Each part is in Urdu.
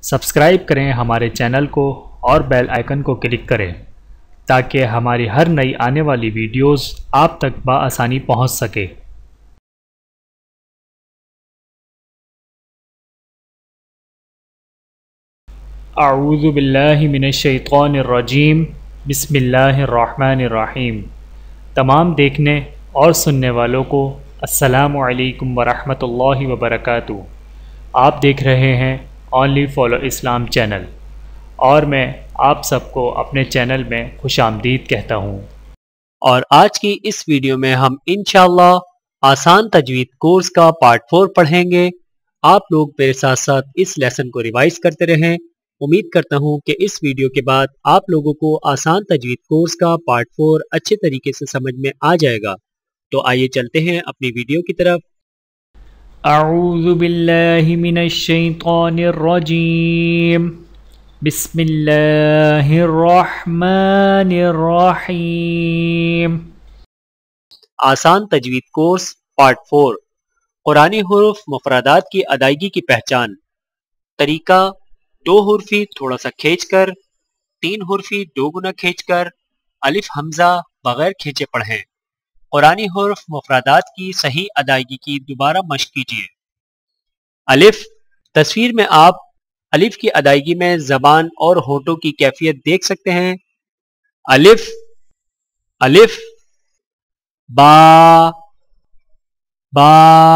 سبسکرائب کریں ہمارے چینل کو اور بیل آئیکن کو کلک کریں تاکہ ہماری ہر نئی آنے والی ویڈیوز آپ تک بآسانی پہنچ سکے۔ اعوذ باللہ من الشیطان الرجیم، بسم اللہ الرحمن الرحیم۔ تمام دیکھنے اور سننے والوں کو السلام علیکم ورحمۃ اللہ وبرکاتہ۔ آپ دیکھ رہے ہیں اونلی فالو اسلام چینل، اور میں آپ سب کو اپنے چینل میں خوش آمدید کہتا ہوں۔ اور آج کی اس ویڈیو میں ہم انشاءاللہ آسان تجوید کورس کا پارٹ 4 پڑھیں گے۔ آپ لوگ میرے ساتھ ساتھ اس لیسن کو ریوائز کرتے رہیں۔ امید کرتا ہوں کہ اس ویڈیو کے بعد آپ لوگوں کو آسان تجوید کورس کا پارٹ 4 اچھے طریقے سے سمجھ میں آ جائے گا۔ تو آئیے چلتے ہیں اپنی ویڈیو کی طرف۔ اعوذ باللہ من الشیطان الرجیم، بسم اللہ الرحمن الرحیم۔ آسان تجوید کورس پارٹ 4، قرآنی حروف مفردات کی ادائیگی کی پہچان۔ طریقہ: 2 حرفی تھوڑا سا کھینچ کر، 3 حرفی 2 گنا کھینچ کر، الف حمزہ بغیر کھینچے پڑھیں۔ قرآنی حروف مفردات کی صحیح ادائیگی کی دوبارہ مشق کیجیے۔ الف، تصویر میں آپ الف کی ادائیگی میں زبان اور ہونٹوں کی کیفیت دیکھ سکتے ہیں۔ الف الف، با با،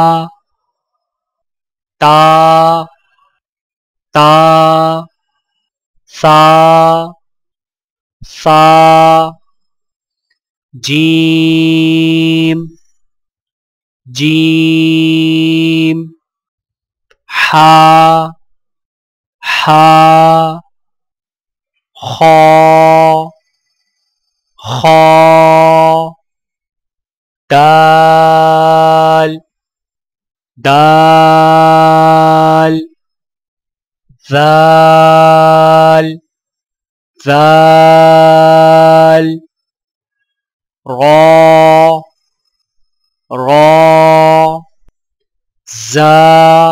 تا تا، سا سا، جیم جیم، حا حا، خا خا، دال دال، ذال ذال، را را، زا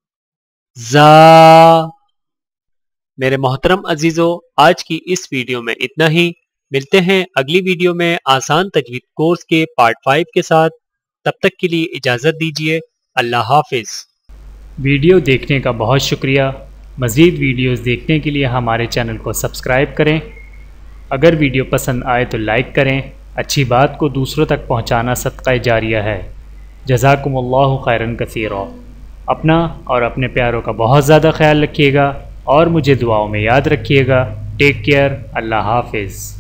زا۔ میرے محترم عزیزو، آج کی اس ویڈیو میں اتنا ہی۔ ملتے ہیں اگلی ویڈیو میں آسان تجوید کورس کے پارٹ 5 کے ساتھ۔ تب تک کے لیے اجازت دیجیے۔ اللہ حافظ۔ ویڈیو دیکھنے کا بہت شکریہ۔ مزید ویڈیوز دیکھنے کے لیے ہمارے چینل کو سبسکرائب کریں۔ اگر ویڈیو پسند آئے تو لائک کریں۔ اچھی بات کو دوسروں تک پہنچانا صدقہ جاریہ ہے۔ جزاکم اللہ خیرا کثیرا۔ اپنا اور اپنے پیاروں کا بہت زیادہ خیال رکھیے گا، اور مجھے دعاؤں میں یاد رکھیے گا۔ Take care. اللہ حافظ۔